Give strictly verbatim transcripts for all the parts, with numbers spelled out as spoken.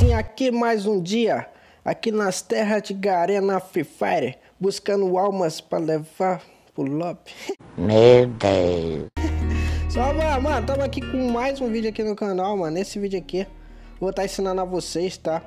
Sim, aqui mais um dia, aqui nas terras de Garena Free Fire, buscando almas para levar pro lobby. Meu Deus. Só, mano, mano, tamo aqui com mais um vídeo aqui no canal, mano. Nesse vídeo aqui, vou estar ensinando a vocês, tá?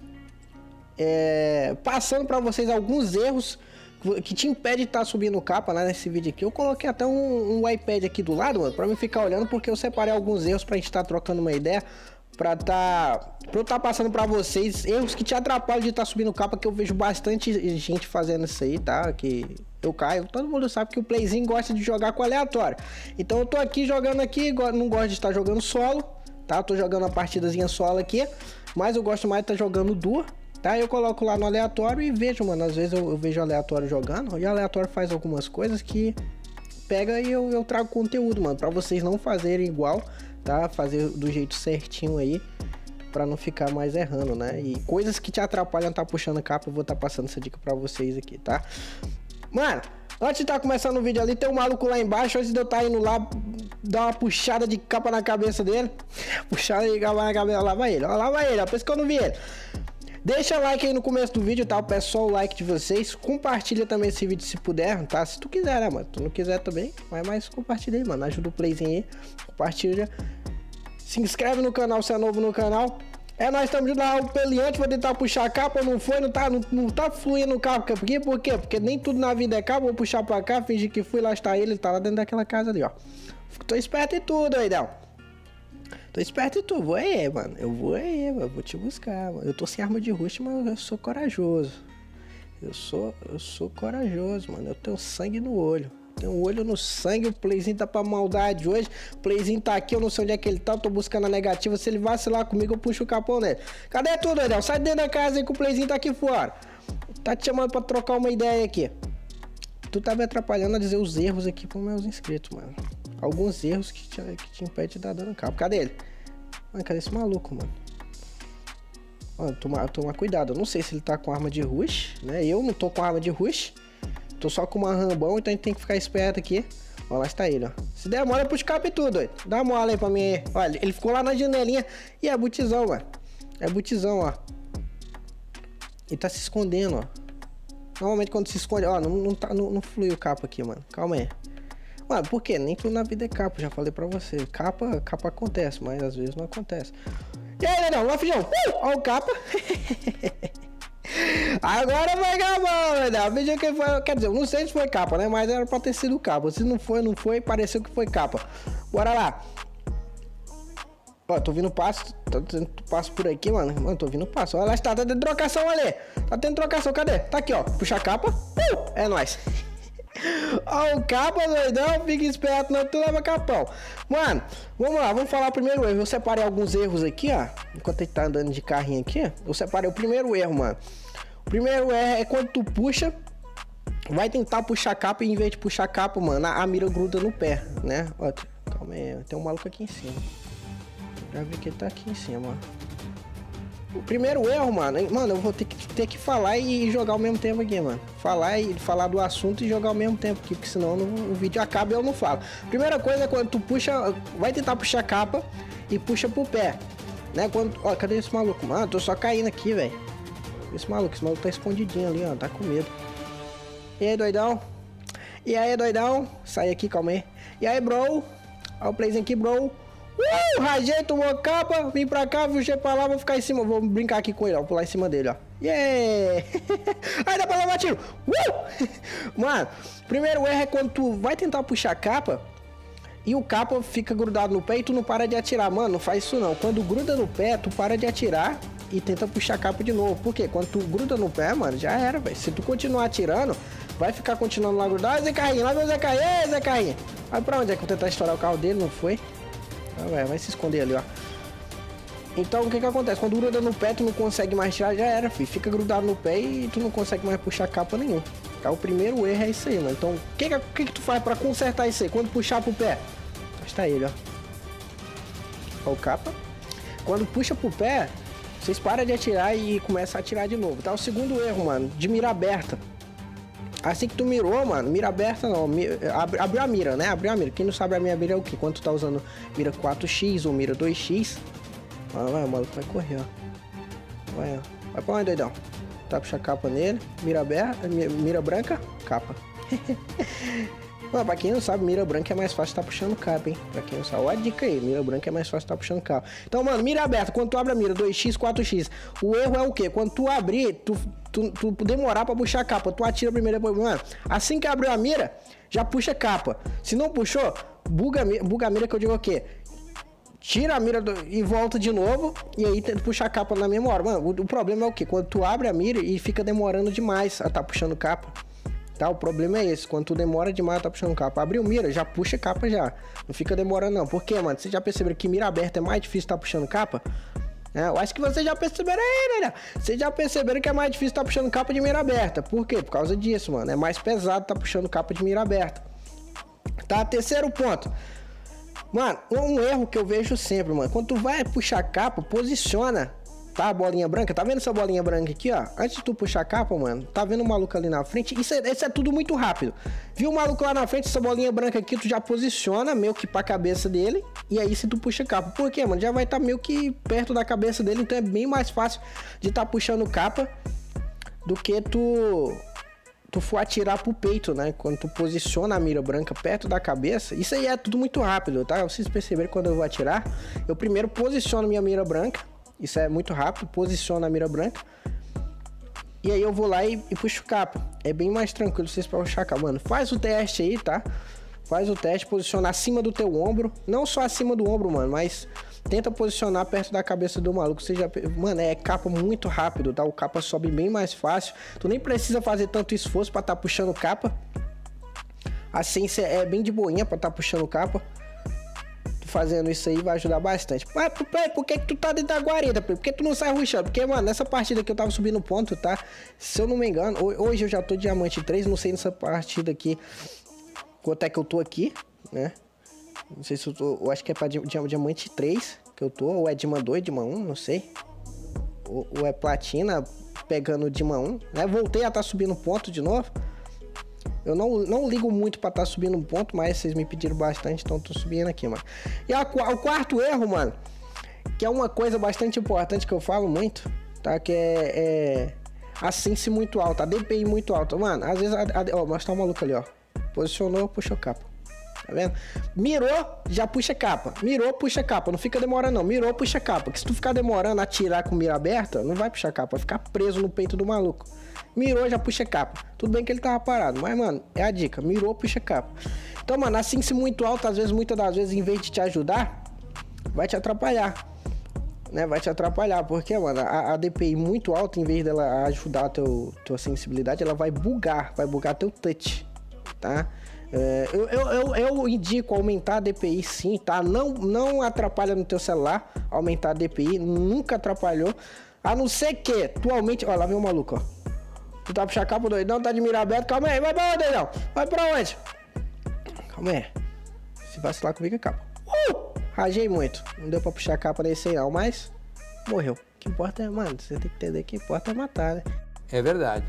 É, passando pra vocês alguns erros que te impede de estar subindo capa, né, nesse vídeo aqui. Eu coloquei até um, um iPad aqui do lado, mano, pra mim ficar olhando, porque eu separei alguns erros pra gente estar trocando uma ideia. Pra tá, pra eu estar passando pra vocês erros que te atrapalham de estar subindo capa, que eu vejo bastante gente fazendo isso aí, tá? Que eu caio, todo mundo sabe que o playzinho gosta de jogar com aleatório. Então eu tô aqui jogando aqui, não gosto de estar jogando solo, tá? Eu tô jogando uma partidazinha solo aqui, mas eu gosto mais de estar jogando duo, tá? Eu coloco lá no aleatório e vejo, mano, às vezes eu, eu vejo aleatório jogando, e o aleatório faz algumas coisas que pega e eu, eu trago conteúdo, mano, pra vocês não fazerem igual, tá? Fazer do jeito certinho aí, pra não ficar mais errando, né? E coisas que te atrapalham tá puxando capa, eu vou tá passando essa dica pra vocês aqui, tá? Mano, antes de tá começando o vídeo ali, tem um maluco lá embaixo, antes de eu tá indo lá, dar uma puxada de capa na cabeça dele. Puxada de capa na cabeça, lá vai ele, ó, lá vai ele, ó, por isso que eu não vi ele. Deixa like aí no começo do vídeo, tá? Eu peço só o like de vocês. Compartilha também esse vídeo se puder, tá? Se tu quiser, né, mano? Tu não quiser também, vai mais compartilha aí, mano. Ajuda o playzinho aí. Compartilha. Se inscreve no canal se é novo no canal. É, nós estamos de lá o peliante, vou tentar puxar a capa, não foi, não tá, não, não tá fluindo o carro. Por quê? Por quê? Porque nem tudo na vida é capa, vou puxar pra cá, fingir que fui, lá está ele, ele tá lá dentro daquela casa ali, ó. Tô esperto em tudo aí, não. Tô esperto em tudo, vou aí, mano. Eu vou aí, mano. Vou te buscar, mano. Eu tô sem arma de rush, mas eu sou corajoso. Eu sou, eu sou corajoso, mano. Eu tenho sangue no olho. Tenho um olho no sangue, o playzinho tá pra maldade hoje. O playzinho tá aqui, eu não sei onde é que ele tá. Eu tô buscando a negativa. Se ele vacilar comigo, eu puxo o capão nele. Cadê tudo, Edel? Sai dentro da casa aí que o playzinho tá aqui fora. Tá te chamando pra trocar uma ideia aqui. Tu tá me atrapalhando a dizer os erros aqui pros meus inscritos, mano. Alguns erros que te, que te impedem de dar dano capa. Cadê ele? Mano, cadê esse maluco, mano? Mano, toma, toma cuidado. Eu não sei se ele tá com arma de rush, né? Eu não tô com arma de rush. Tô só com uma rambão, então a gente tem que ficar esperto aqui. Ó, lá está ele, ó. Se der mole, puxa capa e tudo, ó. Dá uma mola aí pra mim. Olha, ele ficou lá na janelinha. E é botizão, mano. É botizão, ó. Ele tá se escondendo, ó. Normalmente quando se esconde... Ó, não, não, tá, não, não fluiu o capa aqui, mano. Calma aí. Mano, por quê? Nem tudo na vida é capa, já falei pra você. Capa, capa acontece, mas às vezes não acontece. E aí, Leandrão, lá, filhão. Uh, ó o capa. Agora vai acabar, Leandrão. Veja que foi, quer dizer, eu não sei se foi capa, né? Mas era pra ter sido capa. Se não foi, não foi, pareceu que foi capa. Bora lá. Ó, tô vindo passo, tá tendo passo por aqui, mano. Mano, tô vindo passo. Olha lá, está, tá tendo trocação ali. Tá tendo trocação, cadê? Tá aqui, ó. Puxa a capa. Uh, é nóis. Ó, o capa, doidão, fica esperto, não tu leva capão. Mano, vamos lá, vamos falar o primeiro erro. Eu separei alguns erros aqui, ó. Enquanto ele tá andando de carrinho aqui, eu separei o primeiro erro, mano. O primeiro erro é quando tu puxa, vai tentar puxar a capa e em vez de puxar a capa, mano, a, a mira gruda no pé, né? Ó, calma aí, tem um maluco aqui em cima. Já vi que ele tá aqui em cima, ó. O primeiro erro, mano, mano, eu vou ter que, ter que falar e jogar ao mesmo tempo aqui, mano. Falar e falar do assunto e jogar ao mesmo tempo aqui, porque senão não, o vídeo acaba e eu não falo. Primeira coisa é quando tu puxa, vai tentar puxar a capa e puxa pro pé, né? Quando, ó, cadê esse maluco? Mano, tô só caindo aqui, velho. Esse maluco, esse maluco tá escondidinho ali, ó, tá com medo. E aí, doidão? E aí, doidão? Sai aqui, calma aí. E aí, bro? Ó o playzinho aqui, bro. Uh, rajei, tomou capa, vim pra cá, puxei pra lá, vou ficar em cima, vou brincar aqui com ele, ó, vou pular em cima dele, ó. Yeah! Aí dá pra levar tiro. Uh! Mano, primeiro erro é quando tu vai tentar puxar a capa e o capa fica grudado no pé e tu não para de atirar. Mano, não faz isso não. Quando gruda no pé, tu para de atirar e tenta puxar a capa de novo. Por quê? Quando tu gruda no pé, mano, já era, velho. Se tu continuar atirando, vai ficar continuando lá grudado. Zé Carrinho, lá meu Zé Carrinho, ei, Zé Carrinho. Aí pra onde é que eu vou tentar estourar o carro dele? Não foi? Ah, vai, vai se esconder ali, ó. Então o que que acontece? Quando gruda no pé, tu não consegue mais tirar, já era, filho. Fica grudado no pé e tu não consegue mais puxar capa nenhum. Tá? O primeiro erro é isso aí, mano. Então o que que, que que tu faz pra consertar isso aí? Quando puxar pro pé, está ele, ó. Ó o capa. Quando puxa pro pé, vocês param de atirar e começam a atirar de novo, tá? O segundo erro, mano, de mira aberta. Assim que tu mirou, mano, mira aberta não, abriu abre a mira, né? Abriu a mira. Quem não sabe a minha mira é o que? Quando tu tá usando mira quatro x ou mira dois x, ah, vai, o maluco vai correr, ó. Vai, vai pra onde, doidão? Tá, puxa a capa nele. Mira aberta, mira branca, capa. Mano, pra quem não sabe, mira branca é mais fácil estar tá puxando capa, hein? Pra quem não sabe, olha a dica aí, mira branca é mais fácil estar tá puxando capa. Então, mano, mira aberta, quando tu abre a mira, dois x, quatro x. O erro é o quê? Quando tu abrir, tu, tu, tu demorar pra puxar a capa, tu atira primeiro, depois, mano, assim que abriu a mira, já puxa a capa. Se não puxou, buga, buga a mira, que eu digo o quê? Tira a mira do, e volta de novo, e aí tenta puxar a capa na mesma hora. Mano, o, o problema é o quê? Quando tu abre a mira e fica demorando demais a tá puxando capa. Tá, o problema é esse, quando tu demora demais, tá puxando capa. Abriu mira, já puxa capa já. Não fica demorando não. Por quê, mano? Vocês já perceberam que mira aberta é mais difícil tá puxando capa? É, eu acho que vocês já perceberam aí, né? Vocês já perceberam que é mais difícil tá puxando capa de mira aberta. Por quê? Por causa disso, mano. É mais pesado tá puxando capa de mira aberta. Tá, terceiro ponto. Mano, um erro que eu vejo sempre, mano. Quando tu vai puxar capa, posiciona, tá? A bolinha branca. Tá vendo essa bolinha branca aqui, ó? Antes de tu puxar a capa, mano, tá vendo o maluco ali na frente? Isso é, isso é tudo muito rápido. Viu o maluco lá na frente, essa bolinha branca aqui, tu já posiciona meio que pra cabeça dele. E aí se tu puxa capa. Por quê, mano? Já vai estar tá meio que perto da cabeça dele. Então é bem mais fácil de tá puxando capa do que tu... tu for atirar pro peito, né? Quando tu posiciona a mira branca perto da cabeça, isso aí é tudo muito rápido, tá? Vocês perceberam quando eu vou atirar, eu primeiro posiciono minha mira branca, isso é muito rápido, posiciono a mira branca, e aí eu vou lá e, e puxo capa. É bem mais tranquilo vocês pra puxar capa. Mano, faz o teste aí, tá? Faz o teste, posiciona acima do teu ombro, não só acima do ombro, mano, mas tenta posicionar perto da cabeça do maluco. Você já... Mano, é capa muito rápido, tá? O capa sobe bem mais fácil. Tu nem precisa fazer tanto esforço pra tá puxando capa. Assim, cê é bem de boinha pra tá puxando capa. Tu fazendo isso aí vai ajudar bastante. Mas por, por que que tu tá dentro da guarida? Por que tu não sai rushando? Porque, mano, nessa partida que eu tava subindo ponto, tá? Se eu não me engano, hoje eu já tô diamante três, não sei nessa partida aqui quanto é que eu tô aqui, né? Não sei se eu tô... Eu acho que é pra diamante três que eu tô. Ou é Dima dois, Dima um, não sei. Ou, ou é platina pegando Dima um, né? Voltei a tá subindo ponto de novo. Eu não, não ligo muito pra tá subindo ponto, mas vocês me pediram bastante, então tô subindo aqui, mano. E a, o quarto erro, mano, que é uma coisa bastante importante que eu falo muito, tá? Que é... é a sense muito alta, a D P I muito alta. Mano, às vezes... A, a, ó, mas tá um maluco ali, ó. Posicionou, puxou capa. Tá vendo? Mirou, já puxa capa. Mirou, puxa capa. Não fica demorando, não. Mirou, puxa capa. Porque se tu ficar demorando a atirar com mira aberta, não vai puxar capa. Vai ficar preso no peito do maluco. Mirou, já puxa capa. Tudo bem que ele tava parado. Mas, mano, é a dica. Mirou, puxa capa. Então, mano, assim, se muito alto, às vezes, muitas das vezes, em vez de te ajudar, vai te atrapalhar. Né? Vai te atrapalhar. Porque, mano, a, a D P I muito alta, em vez dela ajudar a teu, tua sensibilidade, ela vai bugar. Vai bugar teu touch. Tá? É, eu, eu, eu, eu indico aumentar a D P I sim, tá? Não, não atrapalha no teu celular aumentar a D P I, nunca atrapalhou. A não ser que tu aumente... Ó, lá vem o maluco, ó. Tu tá puxando a capa, doidão, tá de mira aberta. Calma aí, vai pra onde, doidão? Vai pra onde? Calma aí. Se vacilar comigo, é capa. Uh! Rajei muito. Não deu pra puxar a capa nesse aí não, mas... Morreu. O que importa é, mano, você tem que entender que importa é matar, né? É verdade.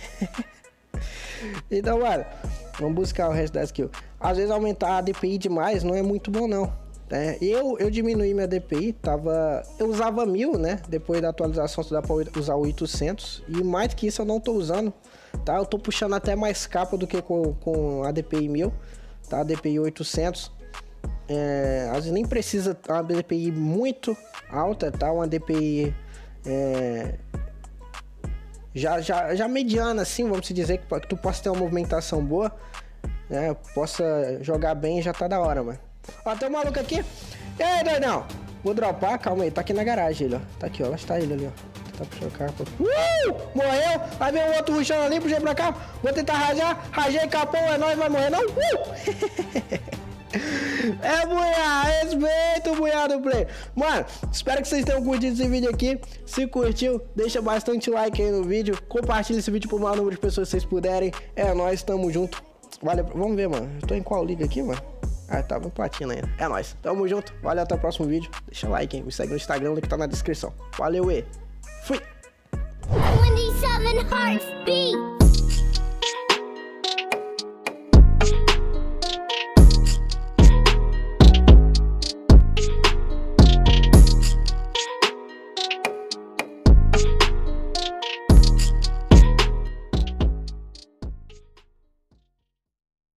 Então, mano... Vamos buscar o resto das kills. Às vezes aumentar a D P I demais não é muito bom, não. É, eu, eu diminuí minha D P I, tava... Eu usava mil, né? Depois da atualização, dá pra usar oitocentos. E mais que isso eu não tô usando, tá? Eu tô puxando até mais capa do que com, com a D P I mil, tá? A D P I oitocentos. É, às vezes nem precisa uma D P I muito alta, tá? Uma D P I... É... Já, já, já mediana, assim, vamos dizer, que, que tu possa ter uma movimentação boa, né? Possa jogar bem, já tá da hora, mano. Ó, tem um maluco aqui. E aí, doidão? Vou dropar, calma aí, tá aqui na garagem ele, ó. Tá aqui, ó, lá está ele ali, ó. Tá puxando capa. Uh! Morreu! Vai ver o outro rushando ali, puxei pra cá. Vou tentar rajar, rajei, capão, é nóis, vai morrer, não? Uh! É, bunhá, respeita o bunhá do play. Mano, espero que vocês tenham curtido esse vídeo aqui. Se curtiu, deixa bastante like aí no vídeo. Compartilha esse vídeo pro maior número de pessoas que vocês puderem. É nóis, tamo junto. Valeu, vamos ver, mano. Eu tô em qual liga aqui, mano? Ah, tá no platina ainda. É nóis, tamo junto. Valeu, até o próximo vídeo. Deixa like, hein? Me segue no Instagram, o link tá na descrição. Valeu, e fui!